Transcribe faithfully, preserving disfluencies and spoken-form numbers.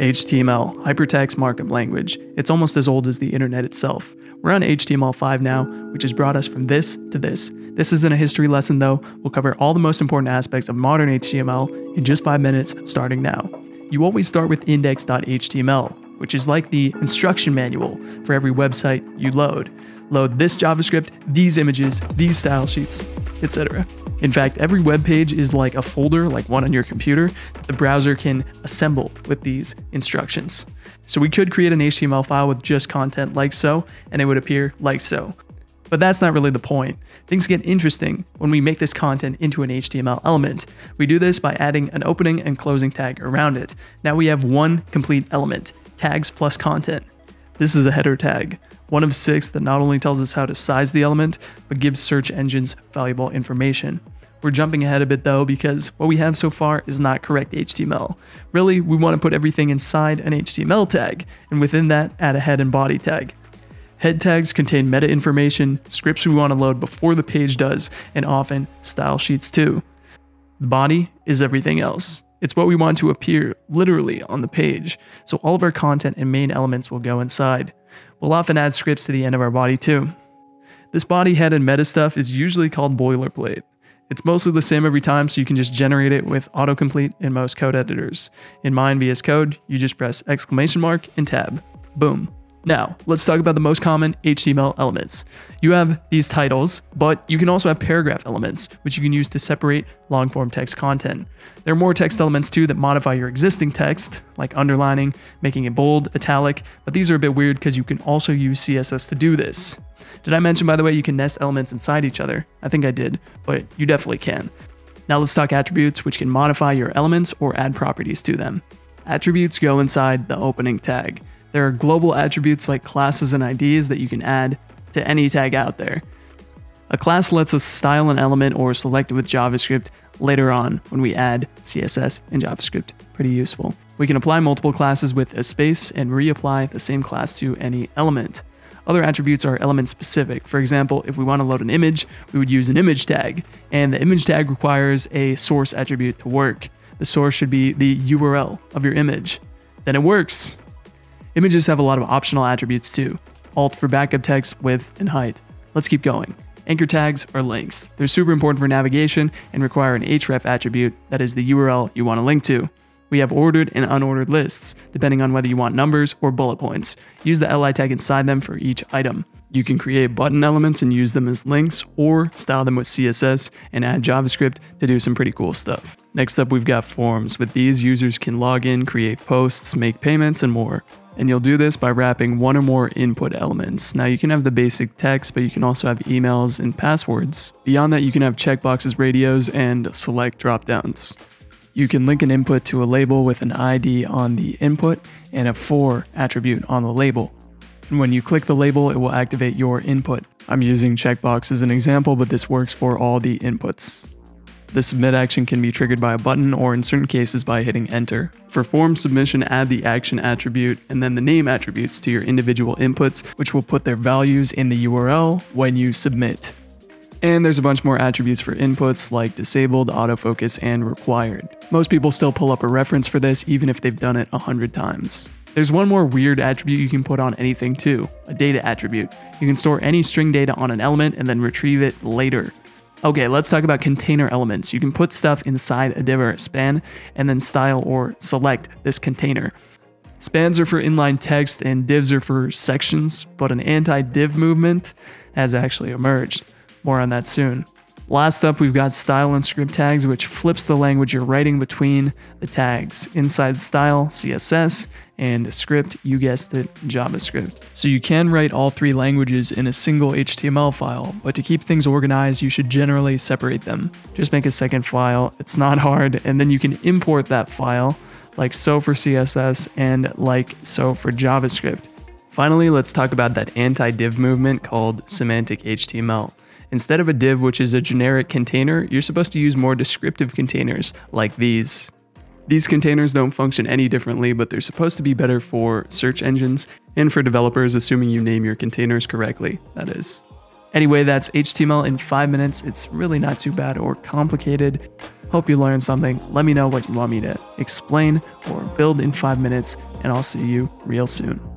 H T M L, Hypertext Markup Language. It's almost as old as the internet itself. We're on H T M L five now, which has brought us from this to this. This isn't a history lesson though. We'll cover all the most important aspects of modern H T M L in just five minutes starting now. You always start with index dot H T M L, which is like the instruction manual for every website you load. Load this JavaScript, these images, these style sheets, et cetera. In fact, every web page is like a folder, like one on your computer, that the browser can assemble with these instructions. So we could create an H T M L file with just content like so, and it would appear like so. But that's not really the point. Things get interesting when we make this content into an H T M L element. We do this by adding an opening and closing tag around it. Now we have one complete element, tags plus content. This is a header tag, one of six that not only tells us how to size the element, but gives search engines valuable information. We're jumping ahead a bit though, because what we have so far is not correct H T M L. Really, we want to put everything inside an H T M L tag, and within that, add a head and body tag. Head tags contain meta information, scripts we want to load before the page does, and often style sheets too. The body is everything else. It's what we want to appear literally on the page, so all of our content and main elements will go inside. We'll often add scripts to the end of our body too. This body, head, and meta stuff is usually called boilerplate. It's mostly the same every time, so you can just generate it with autocomplete in most code editors. In mine, V S Code, you just press exclamation mark and tab. Boom. Now, let's talk about the most common H T M L elements. You have these titles, but you can also have paragraph elements, which you can use to separate long-form text content. There are more text elements too that modify your existing text, like underlining, making it bold, italic, but these are a bit weird because you can also use C S S to do this. Did I mention, by the way, you can nest elements inside each other? I think I did, but you definitely can. Now let's talk attributes, which can modify your elements or add properties to them. Attributes go inside the opening tag. There are global attributes like classes and I Ds that you can add to any tag out there. A class lets us style an element or select it with JavaScript later on when we add C S S and JavaScript. Pretty useful. We can apply multiple classes with a space and reapply the same class to any element. Other attributes are element specific. For example, if we want to load an image, we would use an image tag, and the image tag requires a source attribute to work. The source should be the U R L of your image. Then it works. Images have a lot of optional attributes too. Alt for backup text, width, and height. Let's keep going. Anchor tags are links. They're super important for navigation and require an href attribute, that is the U R L you want to link to. We have ordered and unordered lists, depending on whether you want numbers or bullet points. Use the Li tag inside them for each item. You can create button elements and use them as links, or style them with C S S and add JavaScript to do some pretty cool stuff. Next up, we've got forms. With these, users can log in, create posts, make payments, and more. And you'll do this by wrapping one or more input elements. Now you can have the basic text, but you can also have emails and passwords. Beyond that, you can have checkboxes, radios, and select dropdowns. You can link an input to a label with an I D on the input and a for attribute on the label. And when you click the label, it will activate your input. I'm using checkbox as an example, but this works for all the inputs. The submit action can be triggered by a button or in certain cases by hitting enter. For form submission, add the action attribute and then the name attributes to your individual inputs, which will put their values in the U R L when you submit. And there's a bunch more attributes for inputs like disabled, autofocus, and required. Most people still pull up a reference for this even if they've done it a hundred times. There's one more weird attribute you can put on anything too, a data attribute. You can store any string data on an element and then retrieve it later. Okay, let's talk about container elements. You can put stuff inside a div or a span and then style or select this container. Spans are for inline text and divs are for sections, but an anti-div movement has actually emerged. More on that soon. Last up, we've got style and script tags, which flips the language you're writing between the tags. Inside style, C S S, and script, you guessed it, JavaScript. So you can write all three languages in a single H T M L file, but to keep things organized, you should generally separate them. Just make a second file, it's not hard, and then you can import that file, like so for C S S and like so for JavaScript. Finally, let's talk about that anti-div movement called semantic H T M L. Instead of a div, which is a generic container, you're supposed to use more descriptive containers like these. These containers don't function any differently, but they're supposed to be better for search engines and for developers, assuming you name your containers correctly, that is. Anyway, that's H T M L in five minutes. It's really not too bad or complicated. Hope you learned something. Let me know what you want me to explain or build in five minutes, and I'll see you real soon.